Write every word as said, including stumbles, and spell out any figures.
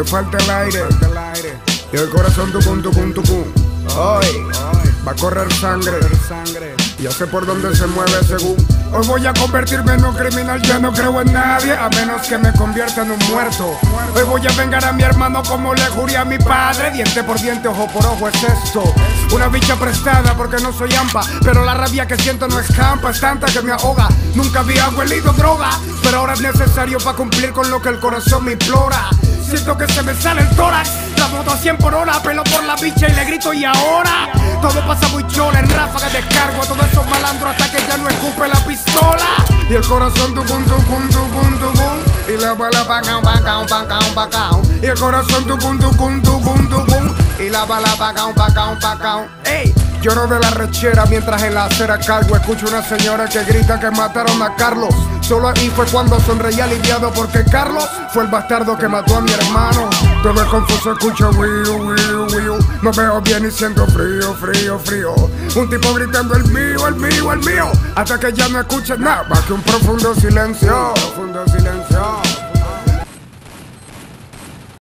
Me falta el aire, y el corazón tucum, tucum, tucum. Hoy va a correr sangre, ya sé por dónde se mueve según. Hoy voy a convertirme en un criminal, ya no creo en nadie, a menos que me convierta en un muerto. Hoy voy a vengar a mi hermano como le juré a mi padre. Diente por diente, ojo por ojo es esto. Una bicha prestada porque no soy ampa, pero la rabia que siento no escampa, es tanta que me ahoga. Nunca había huelido droga, pero ahora es necesario para cumplir con lo que el corazón me implora. Siento que se me sale el tórax, la moto a cien por hora, pelo por la bicha y le grito y ahora. Todo pasa muy chola, en ráfagas descargo a todos esos malandros hasta que ya no escupe la pistola. Y el corazón tucum, tucum, tucum, tucum, y la bala pacao, pacao, pacao, pacao. Y el corazón tucum, tucum, tucum, tucum, y la bala pacao, pacao, pacao. Ey, lloro de la rechera mientras en la acera cargo. Escucho una señora que grita que mataron a Carlos. Solo ahí fue cuando sonreí aliviado porque Carlos fue el bastardo que mató a mi hermano. Todo es confuso, escucho wiu, wiu, wiu. No veo bien y siento frío, frío, frío. Un tipo gritando el mío, el mío, el mío, hasta que ya no escuches nada más que un profundo silencio. Profundo silencio.